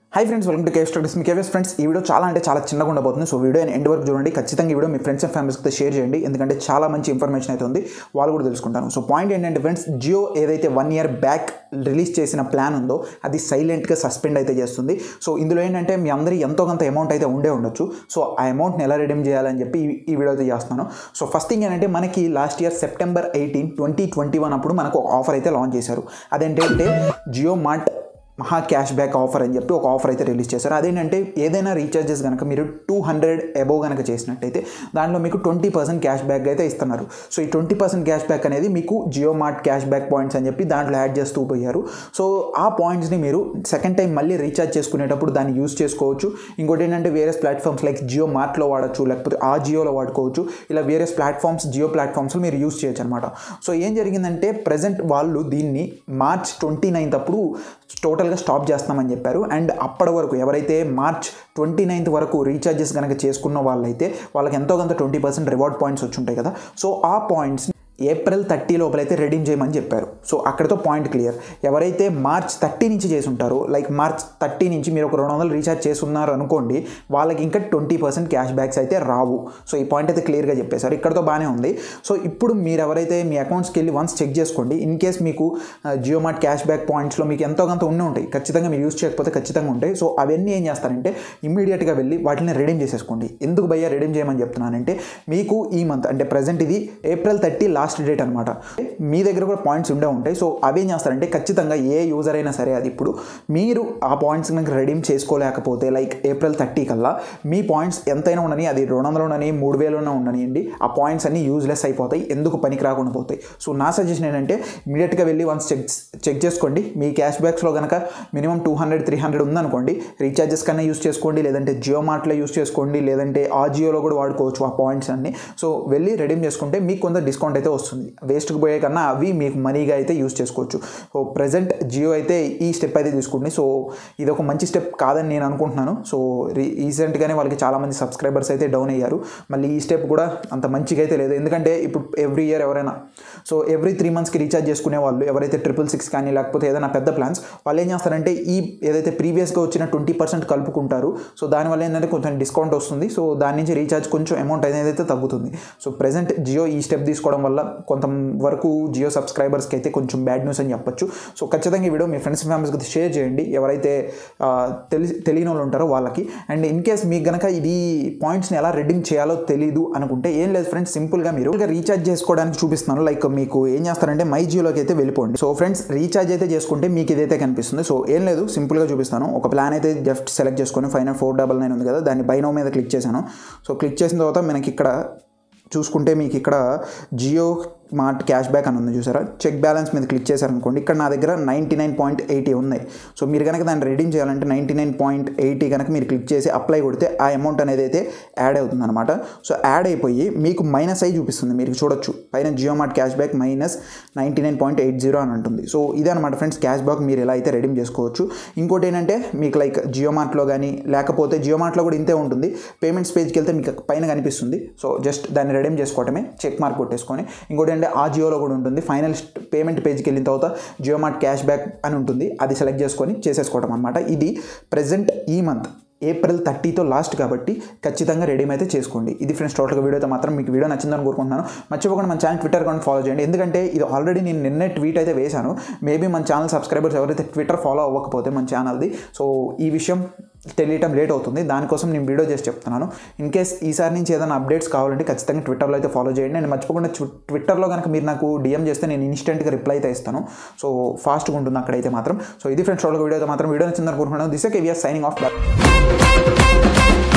High friends, welcome to KV studies. మీ KVS friends, ఈ video చాలా చిన్నగా ఉండబోతుంది. సో వీడియో ఎండ్ వరకు చూడండి. ఖచ్చితంగా ఈ వీడియో మీ ఫ్రెండ్స్ అండ్ ఫ్యామిలీస్కి షేర్ చేయండి, ఎందుకంటే చాలా మంచి ఇన్ఫర్మేషన్ అయితే ఉంది, వాళ్ళు కూడా తెలుసుకుంటాను. సో పాయింట్ ఏంటంటే ఫ్రెండ్స్, జియో ఏదైతే 1 year బ్యాక్ రిలీజ్ చేసిన ప్లాన్ ఉందో అది సైలెంట్గా సస్పెండ్ అయితే చేస్తుంది. సో ఇందులో ఏంటంటే మీ అందరి ఎంతో కొంత అమౌంట్ అయితే ఉండొచ్చు. సో ఆ అమౌంట్ని ఎలా రిడీమ్ చేయాలని చెప్పి ఈ వీడియో అయితే చేస్తున్నాను. సో ఫస్ట్ థింగ్ ఏంటంటే, మనకి లాస్ట్ ఇయర్ September 18, 2021 అప్పుడు మనకు ఒక ఆఫర్ అయితే లాంచ్ చేశారు. అదేంటంటే జియో మార్ట్ మహా క్యాష్ బ్యాక్ ఆఫర్ అని చెప్పి ఒక ఆఫర్ అయితే రిలీజ్ చేశారు. అదేంటంటే, ఏదైనా రీఛార్జెస్ కనుక మీరు 200 అబోవ్ కనుక చేసినట్టయితే దాంట్లో మీకు 20% క్యాష్ బ్యాక్ అయితే ఇస్తున్నారు. సో ఈ 20% క్యాష్ బ్యాక్ అనేది మీకు Jio mart cash back points అని చెప్పి దాంట్లో యాడ్ చేస్తూ పోయారు. సో ఆ పాయింట్స్ని మీరు సెకండ్ టైం మళ్ళీ రీఛార్జ్ చేసుకునేటప్పుడు దాన్ని యూజ్ చేసుకోవచ్చు. ఇంకోటి ఏంటంటే, వేరే ప్లాట్ఫామ్స్ లైక్ జియో మార్ట్లో వాడచ్చు, లేకపోతే ఆ జియోలో వాడుకోవచ్చు. ఇలా వేరే ప్లాట్ఫామ్స్, జియో ప్లాట్ఫామ్స్లో మీరు యూజ్ చేయొచ్చు అనమాట. సో ఏం జరిగిందంటే, ప్రజెంట్ వాళ్ళు దీన్ని March 29 అప్పుడు టోటల్గా స్టాప్ చేస్తామని చెప్పారు. అండ్ అప్పటి వరకు ఎవరైతే March 29 వరకు రీఛార్జెస్ కనుక చేసుకున్న వాళ్ళైతే వాళ్ళకి ఎంతో కొంత 20% రివార్డ్ పాయింట్స్ వచ్చి ఉంటాయి కదా. సో ఆ పాయింట్స్ April 30 లోపలైతే రెడీమ్ చేయమని చెప్పారు. సో అక్కడితో పాయింట్ క్లియర్. ఎవరైతే March 30 నుంచి చేసి ఉంటారో, లైక్ March 30 నుంచి మీరు ఒక 200 రీఛార్జ్ చేసుకున్నారు అనుకోండి, వాళ్ళకి ఇంకా 20% క్యాష్ బ్యాక్స్ అయితే రావు. సో ఈ పాయింట్ అయితే క్లియర్గా చెప్పేశారు. ఇక్కడతో బాగానే ఉంది. సో ఇప్పుడు మీరు ఎవరైతే మీ అకౌంట్స్కి వెళ్ళి వన్స్ చెక్ చేసుకోండి. ఇన్ కేస్ మీకు జియో మార్ట్ క్యాష్ బ్యాక్ పాయింట్స్లో మీకు ఎంతో కొంత ఉంటాయి, ఖచ్చితంగా మీరు యూజ్ చేయకపోతే ఖచ్చితంగా ఉంటాయి. సో అవన్నీ ఏం చేస్తారంటే, ఇమ్మీడియట్గా వెళ్ళి వాటిని రెడీమ్ చేసేసుకోండి. ఎందుకు భయ్యా రెడీమ్ చేయమని చెప్తున్నానంటే, మీకు ఈ మంత్ అంటే ప్రజెంట్ ఇది April 30 లాస్ట్ డేట్ అనమాట. మీ దగ్గర కూడా పాయింట్స్ ఉంటాయి. సో అవేం చేస్తారంటే, ఖచ్చితంగా ఏ యూజర్ అయినా సరే, అది ఇప్పుడు మీరు ఆ పాయింట్స్ కనుక రెడీమ్ చేసుకోలేకపోతే లైక్ April 30 కల్లా మీ పాయింట్స్ ఎంతైనా ఉండని, అది 200 ఉండని, 3000 ఉండనియండి, ఆ పాయింట్స్ అన్ని యూజ్లెస్ అయిపోతాయి, ఎందుకు పనికి రాకుండా పోతాయి. సో నా సజెషన్ ఏంటంటే, ఇమీడియట్గా వెళ్ళి వన్స్ చెక్ చేసుకోండి. మీ క్యాష్ బ్యాక్స్లో కనుక మినిమం 200-300 ఉందనుకోండి, రీఛార్జెస్ కన్నా యూజ్ చేసుకోండి, లేదంటే జియో మార్ట్లో యూజ్ చేసుకోండి, లేదంటే ఆ జియోలో కూడా వాడుకోవచ్చు ఆ పాయింట్స్ అన్ని. సో వెళ్ళి రెడీమ్ చేసుకుంటే మీకు కొంత డిస్కౌంట్ అయితే వస్తుంది. వేస్ట్కి పోయే కన్నా అవి మీకు మనీగా అయితే యూజ్ చేసుకోవచ్చు. సో ప్రజెంట్ జియో అయితే ఈ స్టెప్ అయితే తీసుకుంటుంది. సో ఇది ఒక మంచి స్టెప్ కాదని నేను అనుకుంటున్నాను. సో రీసెంట్గానే వాళ్ళకి చాలామంది సబ్స్క్రైబర్స్ అయితే డౌన్ అయ్యారు. మళ్ళీ ఈ స్టెప్ కూడా అంత మంచిగా అయితే లేదు. ఎందుకంటే ఇప్పుడు ఎవ్రీ ఇయర్ ఎవరైనా, సో ఎవ్రీ 3 monthsకి రీఛార్జ్ చేసుకునే వాళ్ళు ఎవరైతే 666 కానీ లేకపోతే ఏదైనా పెద్ద ప్లాన్స్, వాళ్ళు ఏం చేస్తారంటే ఈ ఏదైతే ప్రీవియస్గా వచ్చిన 20% కలుపుకుంటారు. సో దానివల్ల ఏంటంటే కొంచెం డిస్కౌంట్ వస్తుంది. సో దాని నుంచి రీఛార్జ్ కొంచెం అమౌంట్ అనేది అయితే తగ్గుతుంది. సో ప్రజెంట్ జియో ఈ స్టెప్ తీసుకోవడం వల్ల కొంత వరకు జియో సబ్స్క్రైబర్స్కి అయితే కొంచెం బ్యాడ్ న్యూస్ అని చెప్పొచ్చు. సో ఖచ్చితంగా ఈ వీడియో మీ ఫ్రెండ్స్ అండ్ ఫ్యామిలీస్కి షేర్ చేయండి, ఎవరైతే తెలియని వాళ్ళు ఉంటారో వాళ్ళకి. అండ్ ఇన్ కేస్ మీకు కనుక ఇది పాయింట్స్ని ఎలా రెడీమ్ చేయాలో తెలీదు అనుకుంటే, ఏం లేదు ఫ్రెండ్స్, సింపుల్గా మీరు రీఛార్జ్ చేసుకోవడానికి చూపిస్తున్నాను. లైక్ మీకు ఏం చేస్తారంటే, మై జియోలోకి అయితే వెళ్ళిపోండి. సో ఫ్రెండ్స్, రీఛార్జ్ అయితే చేసుకుంటే మీకు ఇదైతే కనిపిస్తుంది. సో ఏం లేదు, సింపుల్గా చూపిస్తాను. ఒక ప్లాన్ అయితే జస్ట్ సెలెక్ట్ చేసుకొని 59499 ఉంది కదా, దాన్ని బై నౌ మీద క్లిక్ చేశాను. సో క్లిక్ చేసిన తర్వాత మనకి ఇక్కడ చూసుకుంటే మీకు ఇక్కడ జియో మార్ట్ క్యాష్ బ్యాక్ అని ఉంది చూసారా. చెక్ బ్యాలెన్స్ మీద క్లిక్ చేశారనుకోండి, ఇక్కడ నా దగ్గర 99.80 ఉన్నాయి. సో మీరు కనుక దాన్ని రెడీమ్ చేయాలంటే 99.80 కనుక మీరు క్లిక్ చేసి అప్లై కొడితే ఆ అమౌంట్ అనేది అయితే యాడ్ అవుతుంది అనమాట. సో యాడ్ అయిపోయి మీకు మైనస్ అయి చూపిస్తుంది. మీరు చూడొచ్చు పైన జియో మార్ట్ క్యాష్ బ్యాక్ -99.80 అని ఉంటుంది. సో ఇదే అనమాట ఫ్రెండ్స్ క్యాష్ బ్యాక్. మీరు ఎలా అయితే రెడీమ్ చేసుకోవచ్చు. ఇంకోటి ఏంటంటే, మీకు లైక్ జియో మార్ట్లో కానీ లేకపోతే జియో మార్ట్లో కూడా ఇంతే ఉంటుంది. పేమెంట్స్ పేజ్కి వెళ్తే మీకు పైన కనిపిస్తుంది. సో జస్ట్ దాన్ని రెడీమ్ చేసుకోవటమే, చెక్ మార్క్ కొట్టేసుకొని. ఇంకోటి అంటే ఆ జియోలో కూడా ఉంటుంది. ఫైనల్ పేమెంట్ పేజ్కి వెళ్ళిన తర్వాత జియో మార్ట్ క్యాష్ బ్యాక్ అని ఉంటుంది, అది సెలెక్ట్ చేసుకొని చేసేసుకోవడం అనమాట. ఇది ప్రజెంట్ ఈ మంత్ April 30తో లాస్ట్ కాబట్టి ఖచ్చితంగా రెడీమ్ అయితే చేసుకోండి. ఇది ఫ్రెండ్స్ టోటల్గా వీడియో అయితే మాత్రం మీకు వీడియో నచ్చిందని కోరుకుంటున్నాను. మర్చిపోకుండా మన ఛానల్ ట్విట్టర్ అకౌంట్ ఫాలో చేయండి, ఎందుకంటే ఇది ఆల్రెడీ నేను నిన్నే ట్వీట్ అయితే వేశాను. మేబీ మన ఛానల్ సబ్స్క్రైబర్స్ ఎవరైతే ట్విట్టర్ ఫాలో అవ్వకపోతే మన ఛానల్ది, సో ఈ విషయం తెలియటం లేట్ అవుతుంది. దానికోసం నేను వీడియో చేసి చెప్తున్నాను. ఇన్ కేస్ ఈసారి నుంచి ఏదైనా అప్డేట్స్ కావాలంటే ఖచ్చితంగా ట్విట్టర్లో అయితే ఫాలో చేయండి. నేను మర్చిపోకుండా ట్విట్టర్లో కనుక మీరు నాకు DM చేస్తే నేను ఇన్స్టెంట్గా రిప్లై అయితే ఇస్తాను. సో ఫాస్ట్గా ఉంటుంది అక్కడైతే మాత్రం. సో ఇది ఫ్రెండ్స్ టోటల్గా వీడియో అయితే మాత్రం వీడియో నచ్చిందని కోరుకుంటున్నాను. This KVS signing of.